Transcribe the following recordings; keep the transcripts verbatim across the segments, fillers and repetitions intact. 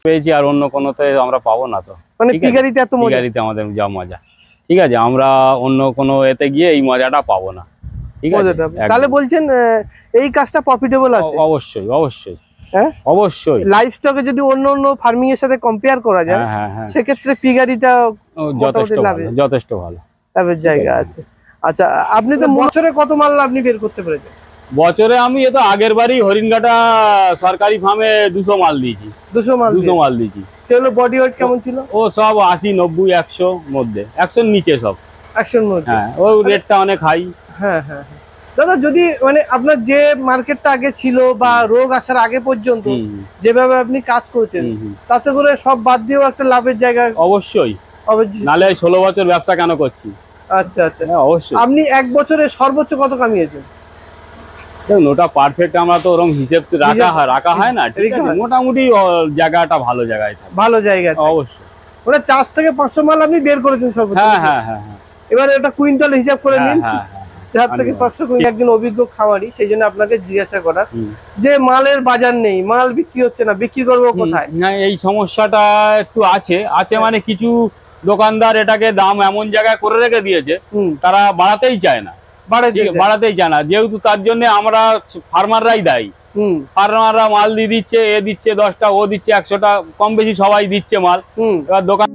পেয়েছি আর অন্য কোনোতে আমরা পাবো না তো। মানে পিগারিতে এত মজা, পিগারিতে আমাদের যা মজা, ঠিক আছে, আমরা অন্য কোনো এতে গিয়ে এই মজাটা পাবো না। ঠিক আছে, তাহলে বলছেন এই কাজটা প্রফিটেবল আছে? অবশ্যই অবশ্যই, হ্যাঁ অবশ্যই। লাইভ স্টকে যদি অন্য অন্য ফার্মিং এর সাথে কম্পেয়ার করা যায় সেক্ষেত্রে পিগারিটা যথেষ্ট ভালো, যথেষ্ট ভালো লাভের জায়গা আছে। আচ্ছা, আপনি তো বছরে কত মাল আপনি বের করতে পেরেছেন? বছরে আমি এ তো আগের বারই হরিণঘাটা সরকারি ফার্মে দুশো মাল দিয়েছি। দুশো মাল দুশো মাল দিয়েছি। সেগুলো বডি ওয়েট কেমন ছিল? ও সব আশি নব্বই একশো মধ্যে, একশোর নিচে সব। একশোর মধ্যে, হ্যাঁ, ও রেটটা অনেক হাই। হ্যাঁ হ্যাঁ দাদা, যদি মানে আপনার যে মার্কেটটা আগে ছিল বা রোগ আসার আগে পর্যন্ত যেভাবে আপনি কাজ করছেন তাতে করে সব বাদ দিয়েও একটা লাভের জায়গা অবশ্যই, নালে ষোলো বছর ব্যবসা কেন করছি। আচ্ছা আচ্ছা, অবশ্যই। আপনি এক বছরে সর্বোচ্চ কত কামিয়েছেন? ওটা পারফেক্ট আমরা তো ওরকম হিসেব রাখা হয় রাখা হয় না, ঠিক আছে, মোটামুটি জায়গাটা ভালো জায়গায়, ভালো জায়গায় অবশ্যই। ওটা চার থেকে পাঁচশো মাল আপনি বের করেছেন সর্বোচ্চ? হ্যাঁ হ্যাঁ হ্যাঁ। এবার এটা কুইন্টাল হিসাব করে নিন, চার থেকে পাঁচশো কুইন্টাল। একজন অভিজ্ঞ খামারি, সেই জন্য আপনাকে জিজ্ঞাসা করা যে মালের বাজার নেই, মাল বিক্রি হচ্ছে না, বিক্রি করবো কোথায়? না, এই সমস্যাটা একটু আছে আছে মানে কিছু দোকানদার এটাকে দাম এমন জায়গায় করে রেখে দিয়েছে তারা বাড়াতেই চায় না, বাড়াতেই চায় না, যেহেতু তার জন্য আমরা ফার্মাররাই দায়ী। ফার্মাররা মাল দিয়ে দিচ্ছে, এ দিচ্ছে দশটা, ও দিচ্ছে একশোটা, কম বেশি সবাই দিচ্ছে মাল। এবার দোকান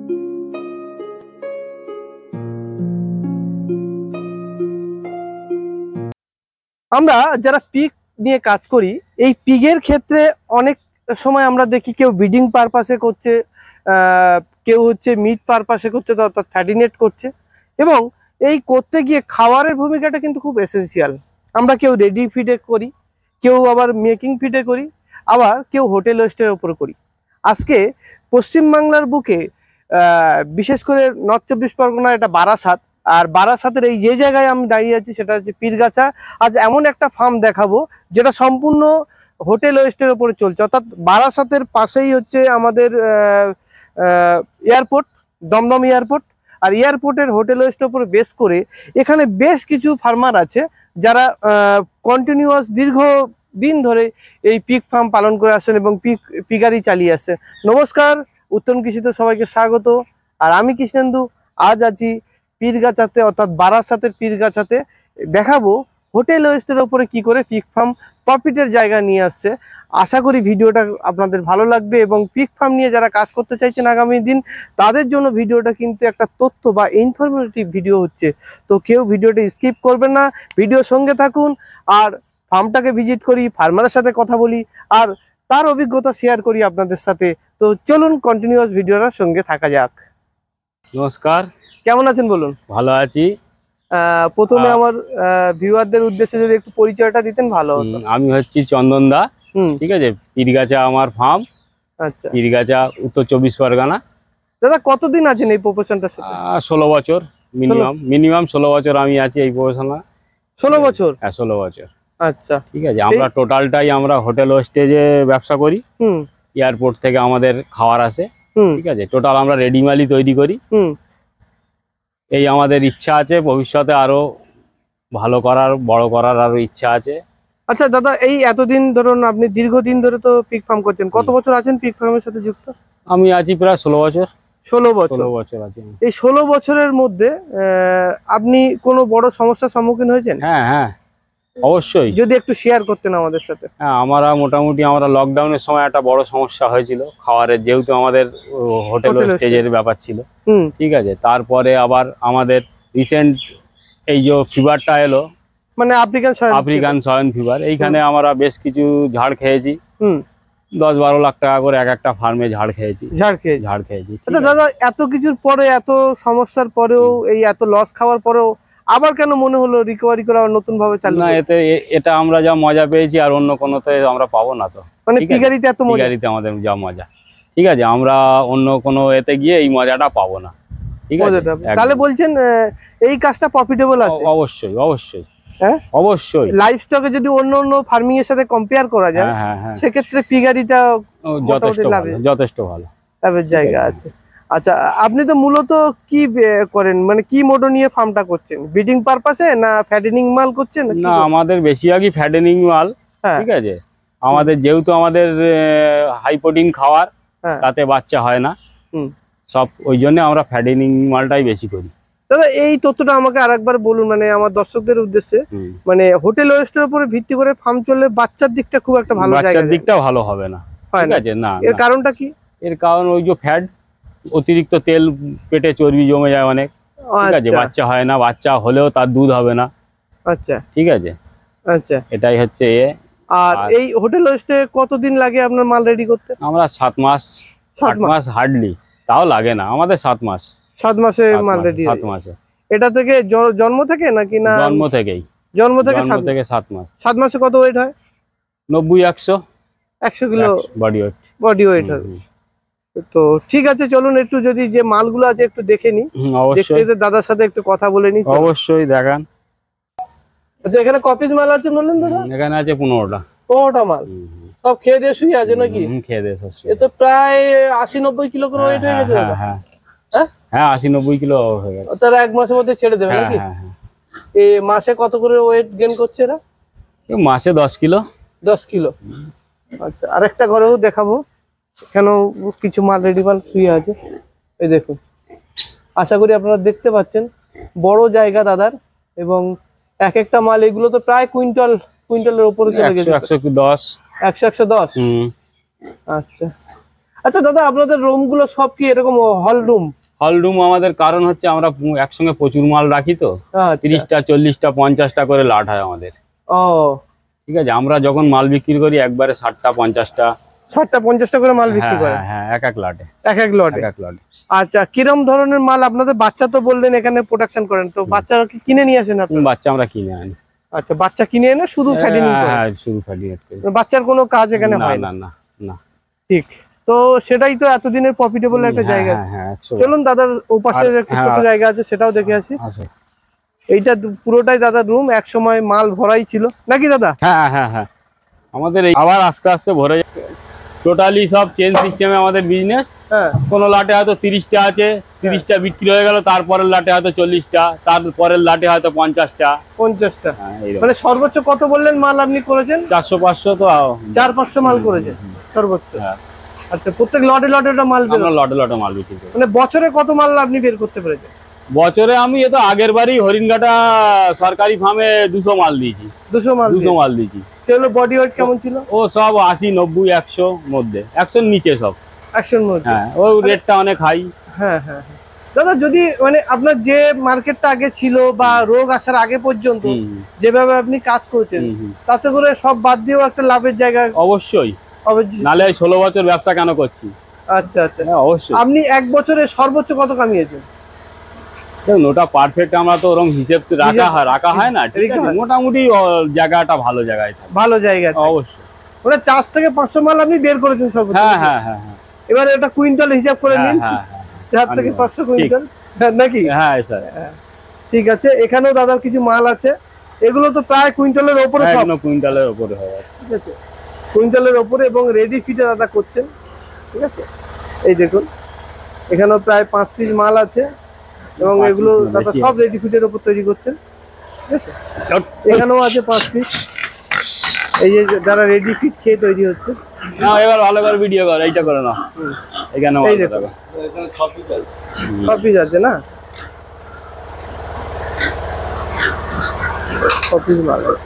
আমরা যারা পিক নিয়ে কাজ করি, এই পিগের ক্ষেত্রে অনেক সময় আমরা দেখি কেউ ব্রিডিং পারপাসে করছে, কেউ হচ্ছে মিট পারপাসে করছে, অর্থাৎ ফ্যাটিনেট করছে, এবং এই করতে গিয়ে খাওয়ারের ভূমিকাটা কিন্তু খুব এসেন্সিয়াল। আমরা কেউ রেডি ফিডে করি, কেউ আবার মেকিং ফিডে করি, আবার কেউ হোটেল ওয়েস্টের ওপর করি। আজকে পশ্চিমবাংলার বুকে বিশেষ করে নর্থ চব্বিশ পরগনার এটা বারাসাত, আর বারাসাতের এই যে জায়গায় আমি দাঁড়িয়ে আছি সেটা হচ্ছে পীরগাছা। আজ এমন একটা ফার্ম দেখাবো যেটা সম্পূর্ণ হোটেল ওয়েস্টের ওপরে চলছে, অর্থাৎ বারাসাতের পাশেই হচ্ছে আমাদের এয়ারপোর্ট, দমদম এয়ারপোর্ট, আর এয়ারপোর্টের হোটেল ওয়েস্টের উপরে বেস করে এখানে বেশ কিছু ফার্মার আছে যারা কন্টিনিউয়াস দীর্ঘ দিন ধরে এই পিক ফার্ম পালন করে আসছেন এবং পিক পিগারি চালিয়ে আসছে। নমস্কার, উত্তম কৃষিতে সবাইকে স্বাগত। আর আমি কৃষ্ণেন্দু আজ আছি পীরগাছাতে, অর্থাৎ বারাসাতের পীরগাছাতে। দেখাবো হোটেল ওয়েস্টের ওপরে কি করে পিক ফার্ম প্রফিটের জায়গা নিয়ে আসছে। আশা করি ভিডিওটা আপনাদের ভালো লাগবে, এবং পিক ফার্ম নিয়ে যারা কাজ করতে চাইছেন আগামী দিন তাদের জন্য ভিডিওটা কিন্তু একটা তথ্য বা ইনফরমেটিভ ভিডিও হচ্ছে। তো কেউ ভিডিওটা স্কিপ করবেন না, ভিডিওর সঙ্গে থাকুন, আর ফার্মটাকে ভিজিট করি, ফার্মারের সাথে কথা বলি, আর তার অভিজ্ঞতা শেয়ার করি আপনাদের সাথে। তো চলুন কন্টিনিউয়াস ভিডিওটার সঙ্গে থাকা যাক। নমস্কার, কেমন আছেন বলুন? ভালো আছি। প্রথমে আমার ভিউয়ারদের উদ্দেশ্যে যদি একটু পরিচয়টা দিতেন ভালো হতো। আমি হচ্ছি চন্দন দা, ঠিক আছে, পীরগাছা আমার ফার্ম। আচ্ছা, পীরগাছা, উত্তর চব্বিশ পরগনা। দাদা কতদিন আছেন এই প্রফেশনটার সাথে? ষোলো বছর মিনিমাম, মিনিমাম ষোলো বছর আমি আছি এই প্রফেশনে। ষোলো বছর? হ্যাঁ, ষোলো বছর। আচ্ছা, ঠিক আছে। আমরা টোটালটাই আমরা হোটেল ওয়েস্টেজে ব্যবসা করি। এয়ারপোর্ট থেকে আমাদের খাবার আসে, ঠিক আছে, টোটাল আমরা রেডিমালি তৈরি করি। এই আমাদের ইচ্ছা আছে ভবিষ্যতে আরো ভালো করার, বড় করার আরো ইচ্ছা আছে। আচ্ছা দাদা, এই এতদিন ধরুন আপনি দীর্ঘদিন ধরে তো পিক ফার্ম করছেন, কত বছর আছেন পিক ফার্মের সাথে যুক্ত? আমি আছি প্রায় ষোলো বছর। ষোলো বছর ষোলো বছর আছি। এই ষোলো বছরের মধ্যে আপনি কোনো বড় সমস্যার সম্মুখীন হয়েছেন? হ্যাঁ হ্যাঁ, অবশ্যই। যদি একটু শেয়ার করতেন আমাদের সাথে। হ্যাঁ, আমরা মোটামুটি আমরা লকডাউনের সময় একটা বড় সমস্যা হয়েছিল খাবারের, যেহেতু আমাদের হোটেল স্টেজের ব্যাপার ছিল, ঠিক আছে। তারপরে আবার আমাদের রিসেন্ট এই যে ফিভারটা এলো, মানে আফ্রিকান আফ্রিকান সয়েন ফিভার, এইখানে আমরা বেশ কিছু ঝাড় খেয়েছি। দশ বারো লাখ টাকা করে এক একটা ফার্মে ঝাড় খেয়েছি ঝাড় খেয়েছি ঝাড় খেয়েছি আচ্ছা দাদা, এত কিছুর পরে, এত সমস্যার পরেও, এই এত লস খাওয়ার পরেও আবার কেন মনে হলো রিকভারি করা, নতুন ভাবে চালু? না, এতে এটা আমরা যা মজা পেয়েছি আর অন্য কোনোতে আমরা পাবো না তো। মানে পিগারিতে এত মজা, পিগারিতে আমাদের যা মজা, ঠিক আছে, আমরা অন্য কোনো এতে গিয়ে এই মজাটা পাবো না, ঠিক আছে। তাহলে বলছেন এই কাজটা প্রফিটেবল আছে? অবশ্যই অবশ্যই, হ্যাঁ অবশ্যই। লাইভ স্টকে যদি অন্য অন্য ফার্মিং এর সাথে কম্পেয়ার করা যায় সেক্ষেত্রে পিগারিটা যথেষ্ট ভালো, যথেষ্ট ভালো লাভের জায়গা আছে। আচ্ছা, আপনি তো মূলত কি করেন, মানে কি মোটো নিয়ে ফার্মটা করছেন? ব্রিডিং পারপাসে না ফ্যাটেনিং মাল করছেন? না, আমাদের বেশিরভাগই ফ্যাটেনিং মাল, ঠিক আছে। আমাদের যেহেতু আমাদের হাই প্রোটিন খাবার, হ্যাঁ তাতে বাচ্চা হয় না। হুম সব ওই জন্য আমরা ফ্যাটেনিং মালটাই বেশি করি। দাদা এই তথ্যটা আমাকে আরেকবার বলুন, মানে আমার দর্শকদের উদ্দেশ্যে, হুম। মানে হোটেল ওয়েস্টের উপরে ভিত্তি করে ফার্ম চললে বাচ্চার দিকটা খুব একটা ভালো জায়গা, বাচ্চার দিকটাও ভালো হবে না, ঠিক আছে? না, এর কারণটা কি? এর কারণ ওই যে ফ্যাট, অতিরিক্ত তেল, পেটে চর্বি জমে যায় অনেক, ঠিক আছে? বাচ্চা হয় না, বাচ্চা হলেও তার দুধ হবে না। আচ্ছা ঠিক আছে, আচ্ছা, এটাই হচ্ছে এ। আর এই হোটেল ওয়েস্টে কতদিন লাগে আপনার মাল রেডি করতে? আমরা সাত মাস সাত মাস হার্ডলি, তাও লাগে না আমাদের, সাত মাস সাত মাসে মাল রেডি, সাত মাসে। এটা থেকে জন্ম থেকে নাকি না? জন্ম থেকেই, জন্ম থেকে জন্ম থেকে সাত মাস। সাত মাসে কত ওয়েট হয়? নব্বই একশো একশো kilo body weight, body weight হয়। তো ঠিক আছে, চলুন একটু যদি যে মালগুলো আছে একটু দেখে নি। অবশ্যই দাদার সাথে একটু কথা বলে নি। অবশ্যই দেখান। আচ্ছা, এখানে কপিস মাল আছে বললেন দাদা? এখানে আছে পনেরোটা। পনেরোটা মাল সব খেয়ে দিয়ে শুয়ে আছে নাকি? খেয়ে দিয়ে এ তো প্রায় আশি নব্বই কিলো করে ওয়েট হয়ে গেছে। হ্যাঁ হ্যাঁ আশি নব্বই কিলো হয়ে গেছে। তারা এক মাসের মধ্যে ছেড়ে দেবে নাকি? এই মাসে কত করে ওয়েট গেইন করছে এরা? মাসে দশ কিলো। দশ কিলো। আচ্ছা, আরেকটা ঘরেও দেখাবো, এখানেও কিছু মাল রেডি মাল শুয়ে আছে। এই দেখুন, আশা করি আপনারা দেখতে পাচ্ছেন বড় জায়গা দাদার, এবং এক একটা মাল এগুলো তো প্রায় কুইন্টাল কুইন্টালের উপরে চলে গেছে। একশো দশ একশো একশো দশ। আচ্ছা আচ্ছা দাদা, আপনাদের রুম গুলো সব কি এরকম হল রুম? হল রুম আমাদের কারণ হচ্ছে আমরা একসঙ্গে প্রচুর মাল রাখি তো, তিরিশটা চল্লিশটা পঞ্চাশটা করে লাট হয় আমাদের। ও ঠিক আছে, আমরা যখন মাল বিক্রি করি একবারে ষাটটা পঞ্চাশটা ষাটটা পঞ্চাশটা করে মাল বিক্রি করে। হ্যাঁ এক এক লটে, এক এক লটে, এক লটে। আচ্ছা, কিরম ধরনের মাল আপনাদের? বাচ্চা তো বললেন এখানে প্রোডাকশন করেন, তো বাচ্চা কি কিনে নিয়ে আসেন আপনারা? বাচ্চা আমরা কিনে আনি। আচ্ছা, বাচ্চা কিনে এনে শুধু ফ্যাটেনিং করেন? হ্যাঁ শুধু ফ্যাটেনিং করি, বাচ্চার কোনো কাজ এখানে হয় না? না না। ঠিক, তো সেটাই তো এতদিনের প্রফিটেবল একটা জায়গা। চলুন দাদার ওপাশের একটা ছোট জায়গা আছে, সেটাও দেখে আসি। এইটা পুরোটাই দাদার রুম, এক সময় মাল ভরাই ছিল নাকি দাদা? হ্যাঁ হ্যাঁ হ্যাঁ, আমাদের আবার আস্তে আস্তে ভরে যাচ্ছে। টোটালি সব চেন সিস্টেমে আমাদের বিজনেস। হ্যাঁ, কোনো লাটে হয়তো তিরিশটা আছে, তিরিশটা বিক্রি হয়ে গেল, তারপরের লাটে হয়তো চল্লিশটা, তারপরের লাটে হয়তো পঞ্চাশটা পঞ্চাশটা মানে সর্বোচ্চ কত বললেন মাল আপনি করেছেন? চারশো পাঁচশো তো চার পাঁচশো মাল করেছেন সর্বোচ্চ। আচ্ছা, প্রত্যেক লটে লটে মাল লটে লটে মাল বিক্রি করি। মানে বছরে কত মাল আপনি বের করতে পেরেছেন? বছরে আমি এ তো আগের বারই হরিণঘাটা সরকারি ফার্মে দুশো মাল দিয়েছি। দুশো মাল দুশো মাল দিয়েছি। সেগুলো বডি ওয়েট কেমন ছিল? ও সব আশি নব্বই একশো মধ্যে, একশোর নিচে সব। একশোর মধ্যে? হ্যাঁ, ও রেটটা অনেক হাই। হ্যাঁ হ্যাঁ দাদা, যদি মানে আপনার যে মার্কেটটা আগে ছিল বা রোগ আসার আগে পর্যন্ত যেভাবে আপনি কাজ করছেন, তাতে করে সব বাদ দিয়েও একটা লাভের জায়গা। অবশ্যই, নালে ষোলো বছর ব্যবসা কেন করছি। আচ্ছা আচ্ছা, অবশ্যই। আপনি এক বছরে সর্বোচ্চ কত কামিয়েছেন? ওটা পারফেক্ট আমরা তো ওরকম হিসেব রাখা হয় রাখা হয় না, ঠিক আছে? মোটামুটি জায়গাটা ভালো জায়গায়, ভালো জায়গা। অবশ্যই, ওটা চার থেকে পাঁচশো মাল আপনি বের করেছেন সর্বোচ্চ। হ্যাঁ হ্যাঁ হ্যাঁ, এবার এটা কুইন্টাল হিসাব করে নিন, চার থেকে পাঁচশো কুইন্টাল নাকি? হ্যাঁ স্যার, ঠিক আছে। এখানেও দাদার কিছু মাল আছে, এগুলো তো প্রায় কুইন্টালের ওপরে, সব কুইন্টালের ওপরে হয়। ঠিক আছে, কুইন্টালের ওপরে, এবং রেডি ফিটে দাদা করছেন। ঠিক আছে, এই দেখুন এখানেও প্রায় পাঁচ পিস মাল আছে, এবং এগুলো দাদা সব রেডি ফিটের ওপর তৈরি করছেন। ঠিক আছে, এখানেও আছে পাঁচ পিস, এই যে যারা রেডি ফিট খেয়ে তৈরি হচ্ছে। না, এবার ভালো করে ভিডিও কর, এইটা করে না। এখানে এই দেখো, এখানে সব পিস আছে, সব পিস আছে না? সব পিস মাল আছে।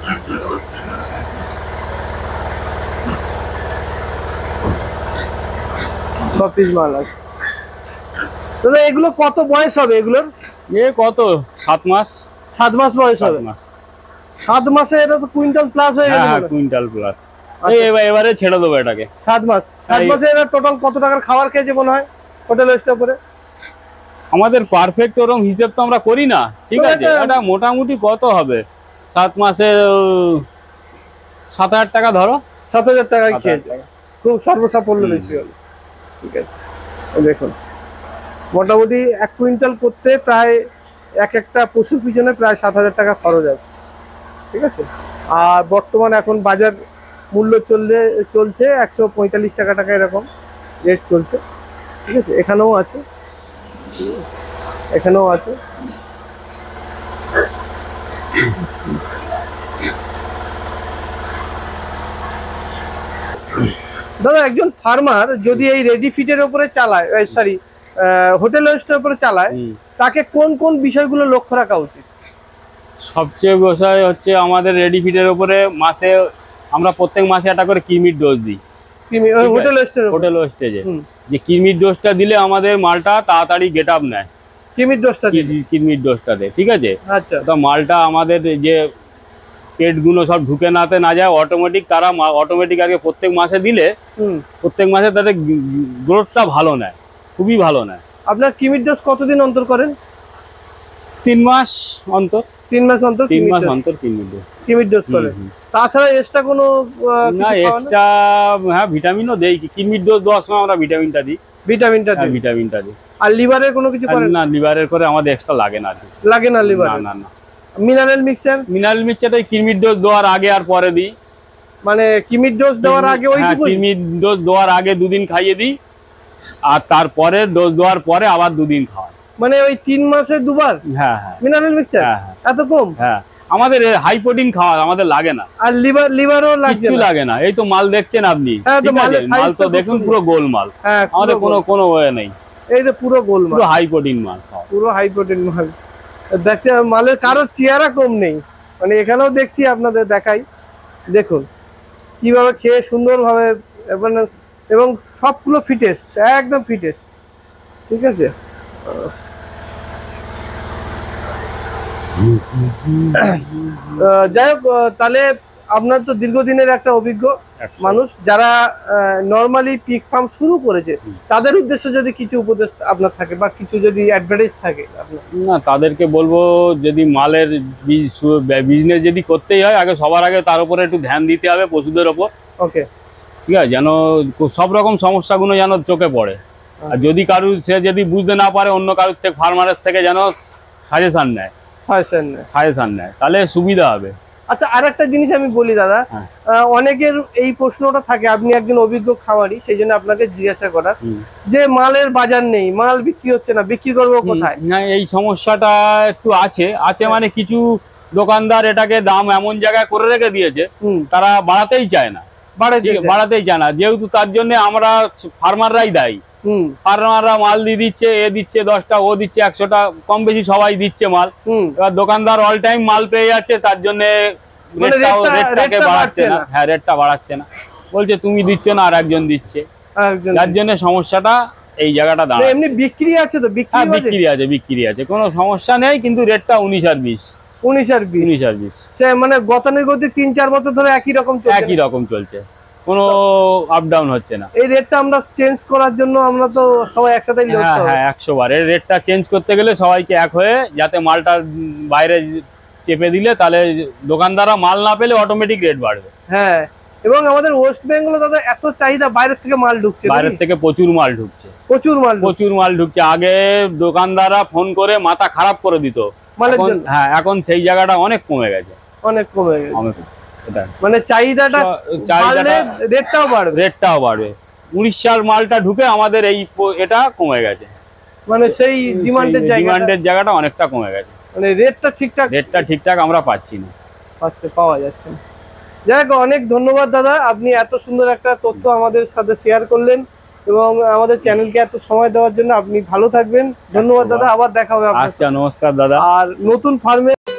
সব পিস মাল আছে দাদা। এগুলো কত বয়স হবে এগুলোর? এ কত, সাত মাস। সাত মাস বয়স হবে? সাত মাসে এটা তো কুইন্টাল প্লাস হয়ে গেল। হ্যাঁ, কুইন্টাল প্লাস। এবারে ছেড়ে দেবো এটাকে। সাত মাস, সাত মাসে এরা টোটাল কত টাকার খাবার খেয়েছে মনে হয় হোটেল ওয়েস্টের উপরে? আমাদের পারফেক্ট ওরকম হিসেব তো আমরা করি না, ঠিক আছে? এটা মোটামুটি কত হবে, সাত মাসে সাত হাজার টাকা ধরো। সাত হাজার টাকায় খেয়েছে, খুব সর্বসাফল্য বেশি হলো। ঠিক আছে, দেখুন মোটামুটি এক কুইন্টাল করতে প্রায় এক একটা পশুর পিছনে প্রায় সাত হাজার টাকা খরচ আছে। ঠিক আছে, আর বর্তমানে এখন বাজার মূল্য চললে চলছে একশো পঁয়তাল্লিশ টাকা টাকা এরকম রেট চলছে। ঠিক আছে, এখানেও আছে, এখানেও আছে। দাদা একজন ফার্মার যদি এই রেডি ফিটের উপরে চালায়, সরি হোটেল হোস্টের উপরে চালায়, তাকে কোন কোন বিষয়গুলো লক্ষ্য রাখা উচিত? সবচেয়ে বিষয় হচ্ছে আমাদের রেডি ফিটের উপরে মাসে আমরা প্রত্যেক মাসে একটা করে কিমির ডোজ দিই হোটেল হোস্টের হোটেল হোস্টেজে, যে কিমির ডোজটা দিলে আমাদের মালটা তাড়াতাড়ি গেট আপ নেয়। কিমির ডোজটা কিমির ডোজটা দেয়, ঠিক আছে। আচ্ছা, তো মালটা আমাদের যে পেটগুলো সব ঢুকে নাতে না যায় অটোমেটিক, তারা অটোমেটিক আগে প্রত্যেক মাসে দিলে প্রত্যেক মাসে তাদের গ্রোথটা ভালো নেয়, খুবই ভালো নেয়। আপনার কিমির ডোজ কতদিন অন্তর করেন? তিন মাস অন্তর। তিন মাস অন্তর তিন মাস অন্তর কিমির ডোজ কিমির ডোজ করেন। তাছাড়া এক্সট্রা কোনো না, এক্সট্রা হ্যাঁ ভিটামিনও দেই। কিমির ডোজ দেওয়ার সময় আমরা ভিটামিনটা দিই। ভিটামিনটা দিই ভিটামিনটা দিই। আর লিভারের কোনো কিছু করেন? না, লিভারের করে আমাদের এক্সট্রা লাগে না। লাগে না লিভার? না না না। Mineral mixture? মিনারেল মিক্সচারটা কিমির ডোজ দেওয়ার আগে আর পরে দিই। মানে কিমির ডোজ দেওয়ার আগে ওইটুকু? কিমির ডোজ দেওয়ার আগে দুদিন খাইয়ে দিই, আর তারপরে ডোজ দেওয়ার পরে আবার দুদিন খাওয়াই। মানে ওই তিন মাসে দুবার? হ্যাঁ হ্যাঁ। মিনারেল মিক্সচার এত কম? হ্যাঁ, আমাদের হাই প্রোটিন খাওয়া আমাদের লাগে না। আর লিভার লিভারও লাগছে না? লাগে না। এই তো মাল দেখছেন আপনি, মাল তো দেখুন পুরো গোল মাল, আমাদের কোনো কোনো ওয়ে নেই। এই যে পুরো গোল মাল, পুরো হাই প্রোটিন মাল, পুরো হাই প্রোটিন মাল। দেখছে মালের কারোর চেহারা কম নেই, মানে এখানেও দেখছি আপনাদের দেখাই, দেখুন কিভাবে খেয়ে সুন্দরভাবে, এবং সবগুলো ফিটেস্ট, একদম ফিটেস্ট, ঠিক আছে। যাই হোক, তাহলে আপনার তো দীর্ঘদিনের একটা অভিজ্ঞ মানুষ, যারা নরমালি পিক ফার্ম শুরু করেছে, তাদের উদ্দেশ্যে যদি কিছু উপদেশ আপনার থাকে বা কিছু যদি অ্যাডভাইস থাকে আপনার? না, তাদেরকে বলবো যদি মালের বিজনেস যদি করতেই হয়, আগে সবার আগে তার উপরে একটু ধ্যান দিতে হবে, পশুদের ওপর। ওকে, ঠিক আছে, যেন সব রকম সমস্যাগুলো যেন চোখে পড়ে। আর যদি কারু সে যদি বুঝতে না পারে, অন্য কারোর থেকে ফার্মারের থেকে যেন সাজেশন নেয় সাজেশন নেয় সাজেশন নেয় তাহলে সুবিধা হবে। আচ্ছা, আর একটা জিনিস আমি বলি দাদা, অনেকের এই প্রশ্নটা থাকে, আপনি একজন অভিজ্ঞ খামারি, সেই জন্য আপনাকে জিজ্ঞাসা করা, যে মালের বাজার নেই, মাল বিক্রি হচ্ছে না, বিক্রি করবো কোথায়? না, এই সমস্যাটা একটু আছে আছে মানে কিছু দোকানদার এটাকে দাম এমন জায়গায় করে রেখে দিয়েছে, তারা বাড়াতেই চায় না, বাড়াতেই চায় না যেহেতু তার জন্য আমরা ফার্মাররাই দায়ী। ফার্মাররা মাল দিয়ে দিচ্ছে, এ দিচ্ছে দশটা, ও দিচ্ছে একশোটা, কম বেশি সবাই দিচ্ছে মাল। এবার দোকানদার অল টাইম মাল পেয়ে যাচ্ছে, তার জন্য রেটটাকে বাড়াচ্ছে না। হ্যাঁ, রেটটা বাড়াচ্ছে না, বলছে তুমি দিচ্ছ না আর একজন দিচ্ছে, যার জন্য সমস্যাটা এই জায়গাটা দাঁড়ায়। এমনি বিক্রি আছে তো? হ্যাঁ, বিক্রি আছে, বিক্রি আছে, কোনো সমস্যা নেই, কিন্তু রেটটা উনিশ আর বিশ উনিশ আর বিশ উনিশ আর বিশ সে মানে গতানুগতিক তিন চার বছর ধরে একই রকম একই রকম চলছে, কোনো আপ ডাউন হচ্ছে না। এই রেটটা আমরা চেঞ্জ করার জন্য আমরা তো সবাই একসাথে, হ্যাঁ হ্যাঁ, একশো বার এই রেটটা চেঞ্জ করতে গেলে সবাইকে এক হয়ে, যাতে মালটা বাইরে চেপে দিলে তাহলে দোকানদাররা মাল না পেলে অটোমেটিক রেট বাড়বে। হ্যাঁ, এবং আমাদের ওয়েস্ট বেঙ্গলে দাদা এত চাহিদা, বাইরের থেকে মাল ঢুকছে, বাইরের থেকে প্রচুর মাল ঢুকছে, প্রচুর মাল প্রচুর মাল ঢুকছে। আগে দোকানদাররা ফোন করে মাথা খারাপ করে দিত, হ্যাঁ এখন সেই জায়গাটা অনেক কমে গেছে, অনেক কমে গেছে। এটা মানে চাহিদাটা চাহিদাটা রেটটাও বাড়বে, রেটটাও বাড়বে। উড়িষ্যার মালটা ঢুকে আমাদের এই এটা কমে গেছে, মানে সেই ডিমান্ডের জায়গা, ডিমান্ডের জায়গাটা অনেকটা কমে গেছে, মানে রেটটা ঠিকঠাক রেটটা ঠিকঠাক আমরা পাচ্ছি না, পাচ্ছে পাওয়া যাচ্ছে না। যাই হোক, অনেক ধন্যবাদ দাদা, আপনি এত সুন্দর একটা তথ্য আমাদের সাথে শেয়ার করলেন এবং আমাদের চ্যানেলকে এত সময় দেওয়ার জন্য। আপনি ভালো থাকবেন, ধন্যবাদ দাদা, আবার দেখা হবে। আচ্ছা, নমস্কার দাদা। আর নতুন ফার্মে